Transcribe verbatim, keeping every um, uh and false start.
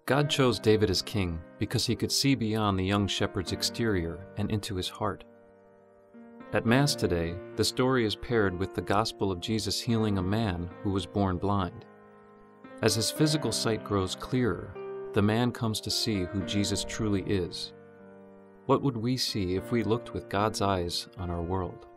God chose David as king because he could see beyond the young shepherd's exterior and into his heart. At Mass today, the story is paired with the gospel of Jesus healing a man who was born blind. As his physical sight grows clearer, the man comes to see who Jesus truly is. What would we see if we looked with God's eyes on our world?